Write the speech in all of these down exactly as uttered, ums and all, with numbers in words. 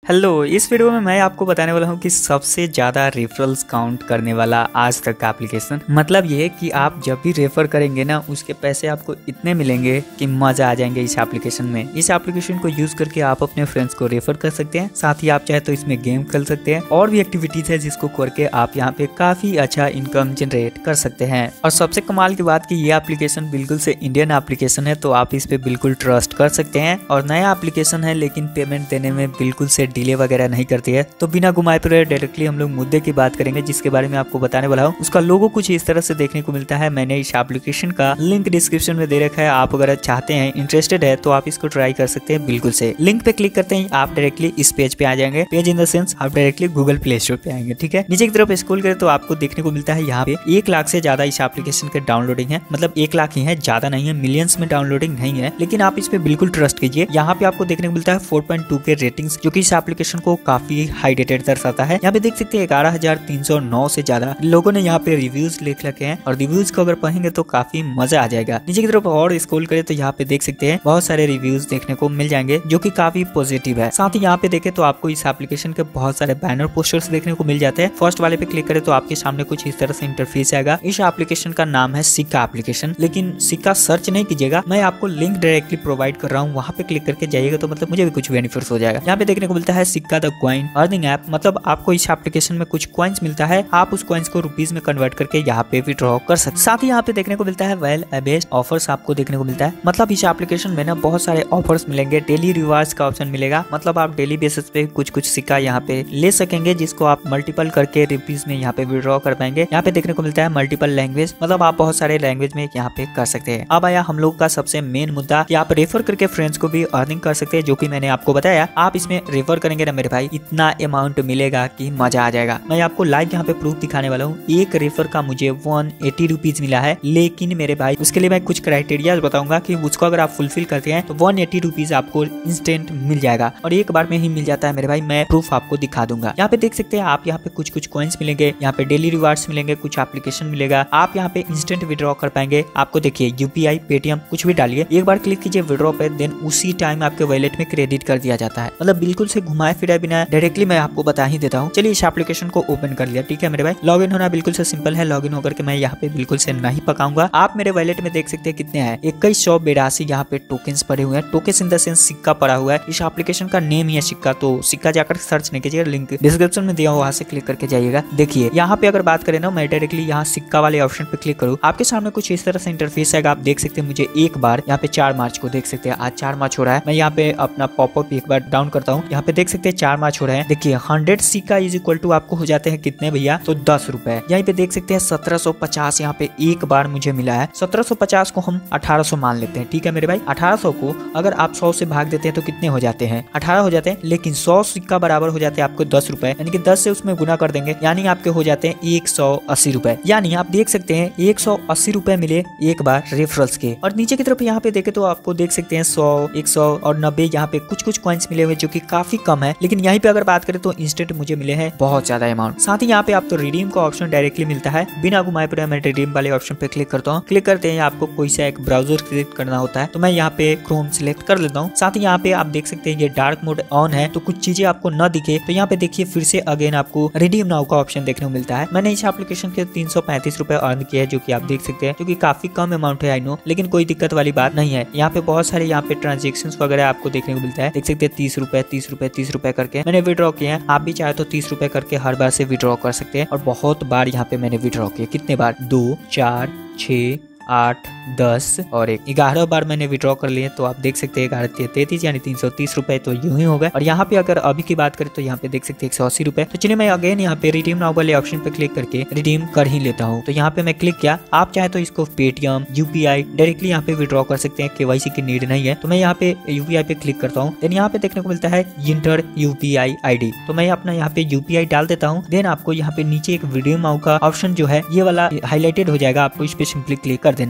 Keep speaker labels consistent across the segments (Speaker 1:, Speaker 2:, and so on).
Speaker 1: Hello, इस video में मैं आपको बताने वाला हूँ कि सबसे ज्यादा रेफरल्स काउंट करने वाला आज तक का एप्लीकेशन। मतलब ये कि आप जब भी रेफर करेंगे ना, उसके पैसे आपको इतने मिलेंगे कि मजा आ जाएंगे इस एप्लीकेशन में। इस एप्लीकेशन को यूज करके आप अपने फ्रेंड्स को रेफर कर सकते हैं, साथ ही आप चाहे तो इसमें गेम खेल सकते हैं और भी एक्टिविटीज है जिसको करके आप यहाँ पे काफी अच्छा इनकम जनरेट कर सकते हैं। और सबसे कमाल की बात की ये एप्लीकेशन बिल्कुल से इंडियन एप्लीकेशन है, तो आप इस पे बिल्कुल ट्रस्ट कर सकते हैं। और नया एप्लीकेशन है लेकिन पेमेंट देने में बिल्कुल से डिले वगैरह नहीं करती है। तो बिना घुमाए फिरे डायरेक्टली हम लोग मुद्दे की बात करेंगे जिसके बारे में आपको बताने वाला हूँ। उसका लोगो कुछ इस तरह से देखने को मिलता है। मैंने इस एप्लीकेशन का लिंक डिस्क्रिप्शन में दे रखा है, आप अगर चाहते हैं, इंटरेस्टेड है तो आप इसको ट्राई कर सकते हैं। बिल्कुल से लिंक पे क्लिक करते हैं आप डायरेक्टली इस पेज पे आ जाएंगे। पेज इन द सेंस आप डायरेक्टली गूगल प्ले स्टोर पे आएंगे। ठीक है, नीचे की तरफ स्क्रॉल करें तो आपको देखने को मिलता है यहाँ पे एक लाख से ज्यादा इस एप्लीकेशन के डाउनलोडिंग है। मतलब एक लाख ही है, ज्यादा नहीं है, मिलियंस में डाउनलोडिंग नहीं है। लेकिन आप इस पे बिल्कुल ट्रस्ट कीजिए। यहाँ पे आपको देखने को मिलता है फोर पॉइंट टू के रेटिंग्स, जो कि इस एप्लीकेशन को काफी हाई रेटेड दर्शाता है। यहाँ पे देख सकते हैं ग्यारह हजार तीन सौ नौ से ज्यादा लोगों ने यहाँ पे रिव्यूज लिख रखे हैं और रिव्यूज को अगर पढ़ेंगे तो काफी मजा आ जाएगा। नीचे की तरफ और स्क्रॉल करें तो यहाँ पे देख सकते हैं बहुत सारे रिव्यूज देखने को मिल जाएंगे जो कि काफी पॉजिटिव है। साथ ही यहाँ पे देखें तो आपको इस एप्लीकेशन के बहुत सारे बैनर पोस्टर्स देखने को मिल जाते हैं। फर्स्ट वाले पे क्लिक करें तो आपके सामने कुछ इस तरह से इंटरफेस आएगा। इस एप्लीकेशन का नाम है सिक्का एप्लीकेशन, लेकिन सिक्का सर्च नहीं कीजिएगा, मैं आपको लिंक डायरेक्टली प्रोवाइड कर रहा हूँ, वहाँ पे क्लिक करके जाइएगा तो मतलब मुझे भी कुछ बेनिफिट्स हो जाएगा। यहाँ पे देखने को मिलता है सिक्का द कॉइन अर्निंग ऐप, मतलब आपको इस एप्लीकेशन में कुछ कॉइन्स मिलता है, आप उस कॉइन्स को रुपीज में कन्वर्ट करके यहाँ पे विड्रॉ कर सकते। साथ ही यहाँ पे देखने को मिलता है वेल बेस्ट ऑफर्स आपको देखने को मिलता है। मतलब इस एप्लीकेशन में ना बहुत सारे ऑफर्स मिलेंगे, डेली रिवार्ड्स का ऑप्शन मिलेगा। मतलब आप डेली बेसिस पे कुछ कुछ सिक्का यहाँ पे ले सकेंगे जिसको आप मल्टीपल करके रुपीज में यहाँ पे विड्रॉ कर पाएंगे। यहाँ पे देखने को मिलता है मल्टीपल लैंग्वेज, मतलब आप बहुत सारे लैंग्वेज में यहाँ पे कर सकते हैं। अब आया हम लोग का सबसे मेन मुद्दा कि आप रेफर करके फ्रेंड्स को भी अर्निंग कर सकते हैं, जो कि मैंने आपको बताया। आप इसमें रेफर करेंगे ना मेरे भाई, इतना अमाउंट मिलेगा कि मजा आ जाएगा। मैं आपको लाइव यहाँ पे प्रूफ दिखाने वाला हूँ। एक रेफर का मुझे वन एटी रुपीज मिला है, लेकिन मेरे भाई उसके लिए मैं कुछ क्राइटेरिया बताऊंगा कि उसको अगर आप फुलफिल करते हैं तो वन एटी रुपीज आपको इंस्टेंट मिल जाएगा और एक बार में ही मिल जाता है मेरे भाई। मैं प्रूफ आपको दिखा दूंगा। यहाँ पे देख सकते हैं आप, यहाँ पे कुछ कुछ कॉइन्स मिलेंगे, यहाँ पे डेली रिवार्ड्स मिलेंगे, कुछ एप्लीकेशन मिलेगा, आप यहाँ पे इंस्टेंट विड्रॉ कर पाएंगे। आपको देखिए यूपीआई, पेटीएम कुछ भी डालिए, एक बार क्लिक कीजिए विड्रॉ पे, देन उसी टाइम आपके वॉलेट में क्रेडिट कर दिया जाता है। मतलब बिल्कुल से घुमाए फिराए बिना डायरेक्टली मैं आपको बता ही देता हूँ। चलिए इस एप्लीकेशन को ओपन कर लिया। ठीक है मेरे भाई, लॉग इन होना बिल्कुल से सिंपल है। लॉग इन होकर के मैं यहाँ पे बिल्कुल से नहीं पकाऊंगा। आप मेरे वॉलेट में देख सकते हैं कितने हैं, इक्कीस सौ बेरासी यहाँ पे टोकन्स पड़े हुए हैं। टोकन्स इन द सेंस सिक्का पड़ा हुआ है। इस एप्लीकेशन का नेम ही है सिक्का, तो सिक्का जाकर सर्च नहीं कीजिएगा, लिंक डिस्क्रिप्शन में दिया हुआ, वहाँ से क्लिक करके जाइएगा। देखिए यहाँ पे अगर बात करें ना, मैं डायरेक्टली यहाँ सिक्का वाले ऑप्शन पे क्लिक करूँ, आपके सामने कुछ इस तरह से इंटरफेस आएगा। आप देख सकते हैं मुझे एक बार यहाँ पे चार मार्च को देख सकते हैं, आज चार मार्च हो रहा है। मैं यहाँ पे अपना पॉपअप एक बार डाउन करता हूँ, यहाँ पे देख सकते हैं चार मार्च हो रहे हैं। देखिए हंड्रेड सिक्का इज इक्वल टू आपको हो जाते हैं कितने भैया, तो दस रुपए। यहाँ पे देख सकते हैं सत्रह सौ पचास यहाँ पे एक बार मुझे मिला है। सत्रह सौ पचास को हम अठारह सौ मान लेते हैं। ठीक है मेरे भाई, अठारह सौ को अगर आप सौ से भाग देते हैं तो कितने हो जाते हैं, अठारह हो जाते हैं। लेकिन सौ सिक्का बराबर हो जाते हैं आपको दस रुपए, यानी कि दस से उसमें गुना कर देंगे, यानी आपके हो जाते हैं एक सौ अस्सी रुपए। यानी आप देख सकते हैं एक सौ अस्सी रुपए मिले एक बार रेफरल्स के। और नीचे की तरफ यहाँ पे देखे तो आपको देख सकते हैं सौ, एक सौ और नब्बे यहाँ पे कुछ कुछ कॉइन्स मिले हुए जो कि काफी कम है। लेकिन यहाँ पे अगर बात करें तो इंस्टेंट मुझे मिले हैं बहुत ज्यादा अमाउंट। साथ ही यहाँ पे आपको रिडीम का ऑप्शन डायरेक्टली मिलता है, बिना घुमाए फिरे मैं रिडीम वाले ऑप्शन पे क्लिक करता हूँ। क्लिक करते हैं आपको कोई सा एक ब्राउजर सिलेक्ट करना होता है, तो मैं यहाँ पे क्रोम सिलेक्ट कर लेता हूँ। साथ ही यहाँ पे आप देख सकते हैं ये डार्क मोड ऑन है, तो कुछ चीजें आपको न दिखे तो यहाँ पे देखिए फिर से अगेन आपको रिडीम नाउ का ऑप्शन देखने को मिलता है। मैंने इस एप्लीकेशन के तीन सौ पैंतीस रुपए अर्न किए हैं, जो कि आप देख सकते हैं, जो कि काफी कम अमाउंट है आई नो, लेकिन कोई दिक्कत वाली बात नहीं है। यहाँ पे बहुत सारे यहाँ पे ट्रांजेक्शन वगैरह आपको देखने को मिलता है। देख सकते हैं तीस रुपए तीस रुपए तीस रुपए करके मैंने विड्रॉ किए हैं। आप भी चाहे तो तीस रुपए करके हर बार से विड्रॉ कर सकते हैं और बहुत बार यहाँ पे मैंने विड्रॉ किया। कितने बार, दो, चार, छह, आठ, दस और एक ग्यारह बार मैंने विड्रॉ कर लिए। तो आप देख सकते हैं ग्यारह तैतीस यानी तीन सौ तीस रुपए तो यूं ही हो गए। और यहाँ पे अगर अभी की बात करें तो यहाँ पे देख सकते हैं एक सौ अस्सी रुपए। तो चलिए मैं अगेन यहाँ पे रिडीम नाउ वाले ऑप्शन पे क्लिक करके रिडीम कर ही लेता हूँ। तो यहाँ पे मैं क्लिक किया। आप चाहे तो इसको पेटीएम, यूपीआई डायरेक्टली यहाँ पे विड्रॉ कर सकते हैं, केवाईसी की नीड नहीं है। तो मैं यहाँ पे यूपीआई पे क्लिक करता हूँ। देन यहाँ पे देखने को मिलता है इंटर यूपीआई आईडी, तो मैं अपना यहाँ पे यूपीआई डाल देता हूँ। देन आपको यहाँ पे नीचे एक रिडीम नाउ का ऑप्शन जो है ये वाला हाईलाइटेड हो जाएगा, आपको इस पे सिंपली क्लिक कर देना है। तो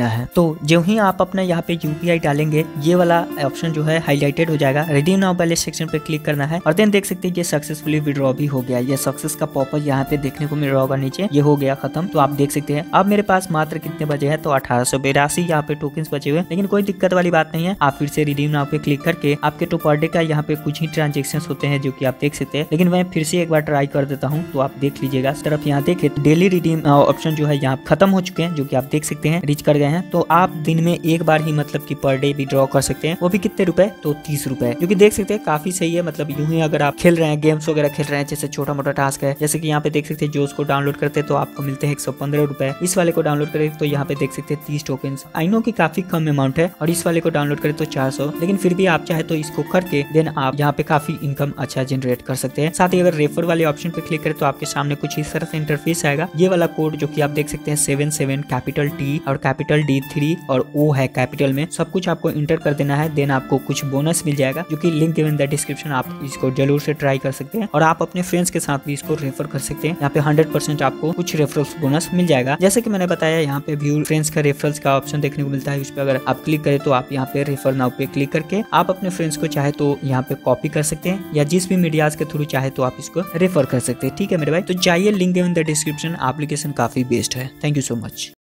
Speaker 1: तो जो ही आप अपना यहाँ पे यूपीआई डालेंगे ये वाला ऑप्शन जो है हाईलाइटेड हो जाएगा। रिडीम नाउ बैलेंस सेक्शन पे क्लिक करना है और देन देख सकते हैं ये सक्सेसफुली विड्रॉ भी हो गया। ये सक्सेस का पॉपअप यहाँ पे देखने को मिल रहा होगा नीचे, ये हो गया खत्म। तो आप देख सकते हैं अब मेरे पास मात्र कितने बचे हैं, तो अठारह सौ बेरासी यहाँ पे टोकन्स बचे हुए। लेकिन कोई दिक्कत वाली बात नहीं है, आप फिर से रिडीम नाउ पे क्लिक करके आपके तो पर डे का यहाँ पे कुछ ही ट्रांजेक्शन होते हैं जो की आप देख सकते हैं। लेकिन मैं फिर से एक बार ट्राई कर देता हूँ, तो आप देख लीजिएगा इस तरफ यहाँ देखे डेली रिडीम ऑप्शन जो है यहाँ खत्म हो चुके हैं, जो की आप देख सकते हैं रीच कर गए हैं। तो आप दिन में एक बार ही मतलब की पर डे विड्रॉ कर सकते हैं, वो भी कितने रुपए, तो तीस रुपए, जो कि देख सकते हैं काफी सही है। मतलब यूं ही अगर आप खेल रहे हैं, गेम्स वगैरह खेल रहे हैं, जैसे छोटा मोटा टास्क है, जैसे कि यहाँ पे देख सकते हैं जो उसको डाउनलोड करते हैं तो आपको मिलते हैं एक सौ पंद्रह रुपए। इस वाले को डाउनलोड करें तो यहाँ पे देख सकते हैं तीस टोकन। आई नो कि काफी कम अमाउंट है, और इस वाले को डाउनलोड करें तो चार सौ, लेकिन फिर भी आप चाहे तो इसको करके देन आप यहाँ पे काफी इनकम अच्छा जनरेट कर सकते हैं। साथ ही अगर रेफर वाले ऑप्शन पे क्लिक करें तो आपके सामने कुछ इस तरह से इंटरफेस आएगा। ये वाला कोड जो कि आप देख सकते हैं सेवन सेवन कैपिटल टी और कैपिटल डी थ्री और ओ है कैपिटल में, सब कुछ आपको इंटर कर देना है। देन आपको कुछ बोनस मिल जाएगा, जो कि link given in the description, आप इसको जरूर से ट्राई कर सकते हैं और आप अपने फ्रेंड्स के साथ भी इसको रेफर कर सकते हैं। यहाँ पे हंड्रेड परसेंट आपको कुछ रेफरल्स बोनस मिल जाएगा। जैसे कि मैंने बताया यहाँ पे व्यू फ्रेंड्स का रेफरल्स का ऑप्शन देखने को मिलता है, उस पर अगर आप क्लिक करें तो आप यहाँ पे रेफर नाउ पे क्लिक करके आप अपने फ्रेंड्स को चाहे तो यहाँ पे कॉपी कर सकते हैं, या जिस भी मीडियाज के थ्रू चाहे तो आप इसको रेफर कर सकते हैं। ठीक है मेरे भाई, तो जाइए link given in the description, application काफी बेस्ट है। Thank you so much.